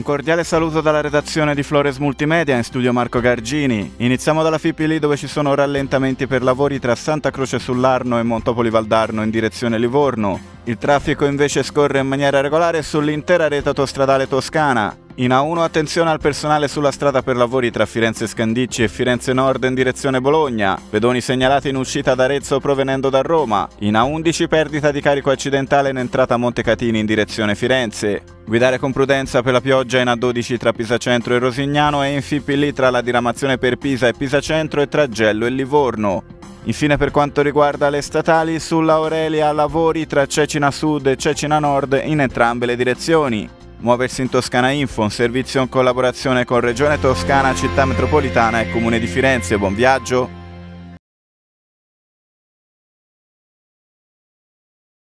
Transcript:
cordiale saluto dalla redazione di Flores Multimedia, in studio Marco Gargini. Iniziamo dalla Fipili, dove ci sono rallentamenti per lavori tra Santa Croce sull'Arno e Montopoli Valdarno in direzione Livorno. Il traffico invece scorre in maniera regolare sull'intera rete autostradale toscana. In A1 attenzione al personale sulla strada per lavori tra Firenze Scandicci e Firenze Nord in direzione Bologna. Pedoni segnalati in uscita da Arezzo provenendo da Roma. In A11 perdita di carico accidentale in entrata a Montecatini in direzione Firenze. Guidare con prudenza per la pioggia in A12 tra Pisa Centro e Rosignano e in Fipili tra la diramazione per Pisa e Pisa Centro e tra Gello e Livorno. Infine, per quanto riguarda le statali, sulla Aurelia lavori tra Cecina Sud e Cecina Nord in entrambe le direzioni. Muoversi in Toscana Info, un servizio in collaborazione con Regione Toscana, Città Metropolitana e Comune di Firenze. Buon viaggio!